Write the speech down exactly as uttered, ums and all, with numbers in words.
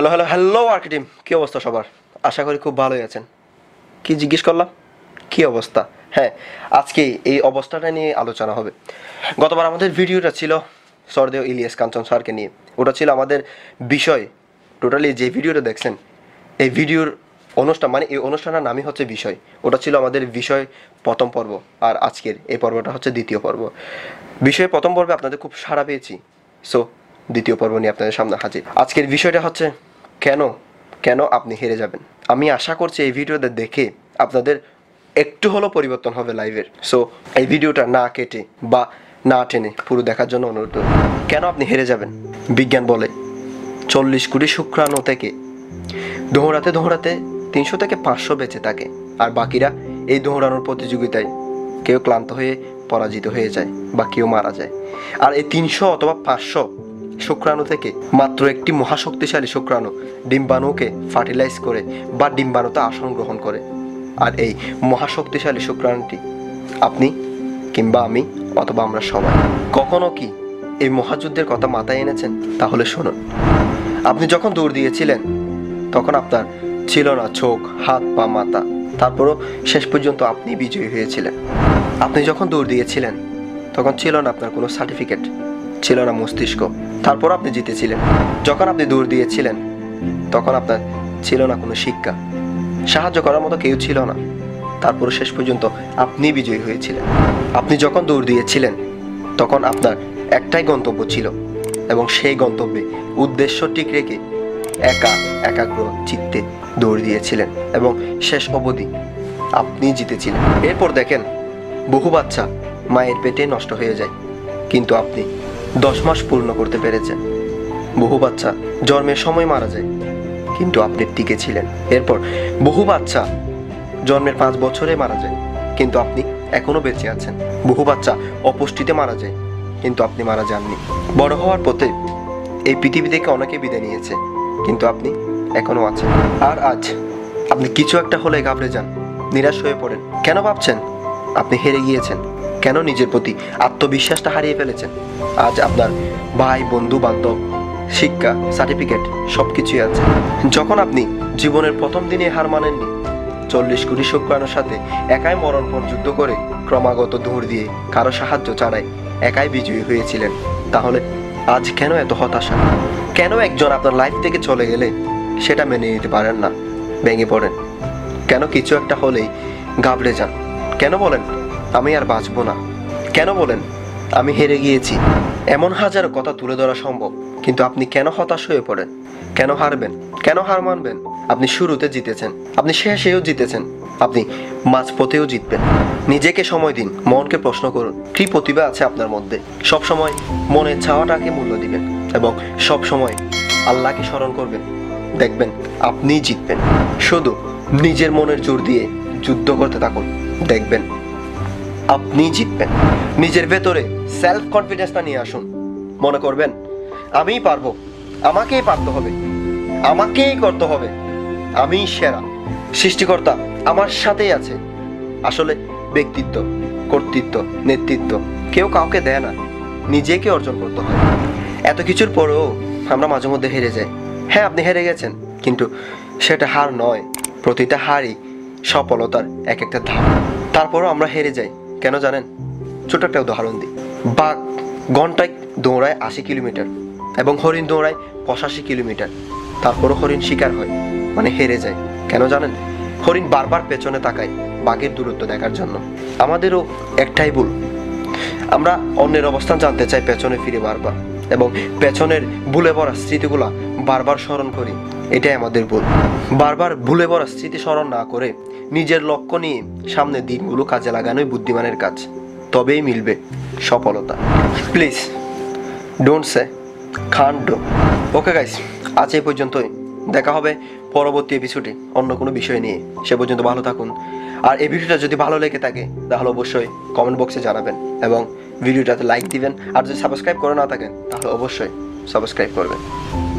Hello hello hello আর্কি team, কী অবস্থা সবার? আশা করি খুব ভালোই আছেন। কি জিজ্ঞেস করলাম? কী অবস্থা? হ্যাঁ, আজকে এই অবস্থাটা নিয়ে আলোচনা হবে। গতবার আমাদের ভিডিওটা ছিল সরদেও ইলিয়াস কাঞ্চন স্যারকে নিয়ে। ওটা ছিল আমাদের বিষয়। টোটালি যে ভিডিওটা দেখছেন, এই ভিডিওর অনুষ্ঠান মানে এই অনুষ্ঠানের নামই হচ্ছে বিষয়। ওটা ছিল আমাদের বিষয় প্রথম পর্ব, আর আজকের এই পর্বটা হচ্ছে দ্বিতীয় পর্ব। বিষয়ে প্রথম পর্বে আপনাদের খুব সাড়া পেয়েছি, সো দ্বিতীয় পর্ব নিয়ে আপনাদের সামনে হাজির। আজকের বিষয়টা হচ্ছে কেন কেন আপনি হেরে যাবেন। আমি আশা করছি এই ভিডিওটা দেখে আপনাদের একটু হলেও পরিবর্তন হবে লাইভের। সো এই ভিডিওটা না কেটে বা না টেনে পুরো দেখার জন্য অনুরোধ। কেন আপনি হেরে যাবেন? বিজ্ঞান বলে চল্লিশ কোটি শুক্রাণু থেকে দৌড়াতে দৌড়াতে তিনশো থেকে পাঁচশো বেঁচে থাকে, আর বাকিরা এই দৌড়ানোর প্রতিযোগিতায় কেউ ক্লান্ত হয়ে পরাজিত হয়ে যায় বা কেউ মারা যায়। আর এই তিনশো অথবা পাঁচশো শুক্রাণু থেকে মাত্র একটি মহাশক্তিশালী শুক্রাণু ডিম্বাণুকে ফার্টিলাইজ করে বা ডিম্বাণুতে আসন গ্রহণ করে। আর এই মহাশক্তিশালী শুক্রাণুটি আপনি কিংবা আমি অথবা আমরা সবাই। কখনো কি এই মহাযুদ্ধের কথা মাথায় এনেছেন? তাহলে শুনুন। আপনি যখন দৌড় দিয়েছিলেন তখন আপনার ছিল না চোখ, হাত পা, মাথা, তারপরও শেষ পর্যন্ত আপনি বিজয়ী হয়েছিলেন। আপনি যখন দৌড় দিয়েছিলেন তখন ছিল না আপনার কোনো সার্টিফিকেট, ছিল না মস্তিষ্ক, তারপর আপনি জিতেছিলেন। যখন আপনি দৌড় দিয়েছিলেন তখন আপনার ছিল না কোনো শিক্ষা, সাহায্য করার মতো কেউ ছিল না, তারপর শেষ পর্যন্ত আপনি বিজয়ী হয়েছিলেন। আপনি যখন দৌড় দিয়েছিলেন তখন আপনার একটাই গন্তব্য ছিল, এবং সেই গন্তব্যে উদ্দেশ্য ঠিক রেখে একা একাগ্র চিত্তে দৌড় দিয়েছিলেন এবং শেষ অবধি আপনি জিতেছিলেন। এরপর দেখেন বহু বাচ্চা মায়ের পেটে নষ্ট হয়ে যায়, কিন্তু আপনি দশ মাস পূর্ণ করতে পেরেছেন। বহু বাচ্চা জন্মের সময় মারা যায়, কিন্তু আপনি টিকে ছিলেন। এরপর বহু বাচ্চা জন্মের পাঁচ বছরে মারা যায়, কিন্তু আপনি এখনো বেঁচে আছেন। বহু বাচ্চা অপুষ্টিতে মারা যায়, কিন্তু আপনি মারা যাননি। বড় হওয়ার পথে এই পৃথিবী থেকে অনেকে বিদায় নিয়েছে, কিন্তু আপনি এখনো আছেন। আর আজ আপনি কিছু একটা হলে ঘাবড়ে যান, নিরাশ হয়ে পড়েন। কেন ভাবছেন আপনি হেরে গিয়েছেন? কেন নিজের প্রতি আত্মবিশ্বাসটা হারিয়ে ফেলেছেন? আজ আপনার ভাই, বন্ধু বান্ধব, শিক্ষা, সার্টিফিকেট সব কিছুই আছে। যখন আপনি জীবনের প্রথম দিনে হার মানেননি, চল্লিশ কোটি শুক্রাণুর সাথে একাই মরণপণ যুদ্ধ করে ক্রমাগত দৌড় দিয়ে কারো সাহায্য ছাড়াই একাই বিজয়ী হয়েছিলেন, তাহলে আজ কেন এত হতাশা? কেন একজন আপনার লাইফ থেকে চলে গেলে সেটা মেনে নিতে পারেন না, ভেঙে পড়েন? কেন কিছু একটা হলেই ঘাবড়ে যান? কেন বলেন আমি আর বাঁচবো না? কেন বলেন আমি হেরে গিয়েছি? এমন হাজারো কথা তুলে ধরা সম্ভব, কিন্তু আপনি কেন হতাশ হয়ে পড়েন? কেন হারবেন? কেন হার মানবেন? আপনি শুরুতে জিতেছেন, আপনি শেষেও জিতেছেন, আপনি মাঝপথেও জিতবেন। নিজেকে সময় দিন, মনকে প্রশ্ন করুন কি প্রতিভা আছে আপনার মধ্যে। সব সময় মনের চাওয়াটাকে মূল্য দিবেন এবং সব সময় আল্লাহকে স্মরণ করবেন, দেখবেন আপনিই জিতবেন। শুধু নিজের মনের জোর দিয়ে যুদ্ধ করতে থাকুন, দেখবেন আপনি জিতবেন। নিজের ভেতরে সেলফ কনফিডেন্সটা নিয়ে আসুন, মনে করবেন আমিই পারবো, আমাকেই পারতে হবে, আমাকেই করতে হবে, আমিই সেরা, সৃষ্টিকর্তা আমার সাথেই আছে। আসলে ব্যক্তিত্ব, কর্তৃত্ব, নেতৃত্ব কেউ কাউকে দেয় না, নিজেকে অর্জন করতে হয়। এত কিছুর পরেও আমরা মাঝে মধ্যে হেরে যাই। হ্যাঁ, আপনি হেরে গেছেন, কিন্তু সেটা হার নয়, প্রতিটা হারই সফলতার এক একটা ধাপ। তারপরও আমরা হেরে যাই কেন জানেন? ছোট একটা উদাহরণ দিই। বাঘ ঘন্টায় দৌড়ায় আশি কিলোমিটার এবং হরিণ দৌড়ায় পঁচাশি কিলোমিটার, তারপরও হরিণ শিকার হয়, মানে হেরে যায়। কেন জানেন? হরিণ বারবার পেছনে তাকায় বাঘের দূরত্ব দেখার জন্য। আমাদেরও একটাই ভুল, আমরা অন্যের অবস্থান জানতে চাই পেছনে ফিরে বারবার, এবং পেছনের ভুলে ভরা স্মৃতিগুলা বারবার স্মরণ করি। এটাই আমাদের ভুল। বারবার ভুলে ভরা স্মৃতি স্মরণ না করে নিজের লক্ষ্য নিয়ে সামনে দিনগুলো কাজে লাগানোই বুদ্ধিমানের কাজ, তবেই মিলবে সফলতা। Please don't say can't do. Okay guys, আজ এই পর্যন্তই। দেখা হবে পরবর্তী এপিসোডে অন্য কোনো বিষয় নিয়ে। সে পর্যন্ত ভালো থাকুন। আর এই ভিডিওটা যদি ভালো লেগে থাকে তাহলে অবশ্যই কমেন্ট বক্সে জানাবেন এবং ভিডিওটাতে লাইক দিবেন। আর যদি সাবস্ক্রাইব করে না থাকেন তাহলে অবশ্যই সাবস্ক্রাইব করবেন।